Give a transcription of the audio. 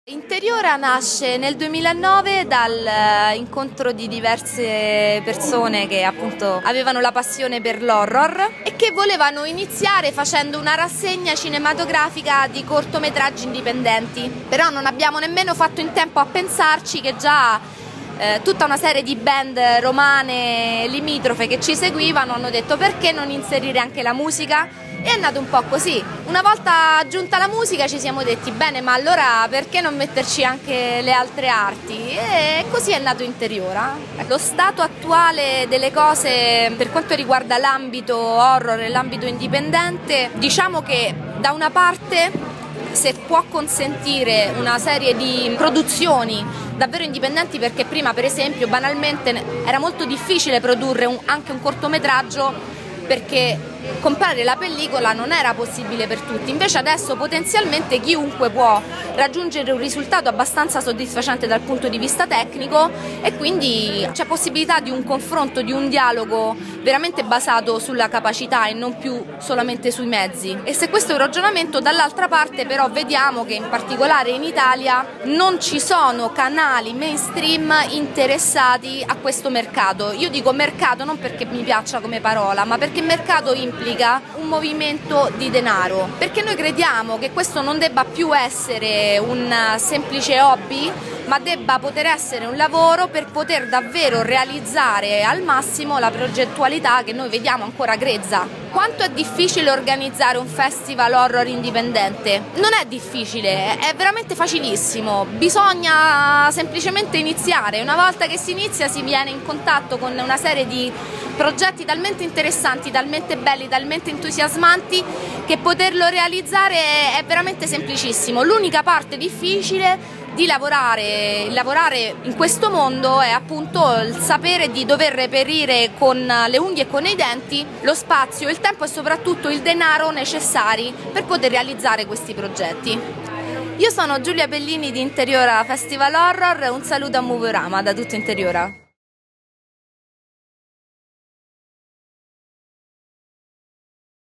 Interiora nasce nel 2009 dall'incontro di diverse persone che appunto avevano la passione per l'horror e che volevano iniziare facendo una rassegna cinematografica di cortometraggi indipendenti. Però non abbiamo nemmeno fatto in tempo a pensarci che già tutta una serie di band romane limitrofe che ci seguivano hanno detto: perché non inserire anche la musica? E è nato un po' così. Una volta aggiunta la musica ci siamo detti: bene, ma allora perché non metterci anche le altre arti? E così è nato Interiora. Lo stato attuale delle cose per quanto riguarda l'ambito horror e l'ambito indipendente, diciamo che da una parte, se può consentire una serie di produzioni davvero indipendenti, perché prima per esempio banalmente era molto difficile produrre anche un cortometraggio, perché comprare la pellicola non era possibile per tutti. Invece adesso potenzialmente chiunque può raggiungere un risultato abbastanza soddisfacente dal punto di vista tecnico, e quindi c'è possibilità di un confronto, di un dialogo veramente basato sulla capacità e non più solamente sui mezzi. E se questo è un ragionamento, dall'altra parte però vediamo che in particolare in Italia non ci sono canali mainstream interessati a questo mercato. Io dico mercato non perché mi piaccia come parola, ma perché mercato implica un movimento di denaro, perché noi crediamo che questo non debba più essere un semplice hobby, ma debba poter essere un lavoro per poter davvero realizzare al massimo la progettualità che noi vediamo ancora grezza. Quanto è difficile organizzare un festival horror indipendente? Non è difficile, è veramente facilissimo, bisogna semplicemente iniziare. Una volta che si inizia si viene in contatto con una serie di progetti talmente interessanti, talmente belli, talmente entusiasmanti che poterlo realizzare è veramente semplicissimo. L'unica parte difficile di lavorare in questo mondo è appunto il sapere di dover reperire con le unghie e con i denti lo spazio, il tempo e soprattutto il denaro necessari per poter realizzare questi progetti. Io sono Giulia Bellini di Interiora Festival Horror, un saluto a Movorama da tutto Interiora.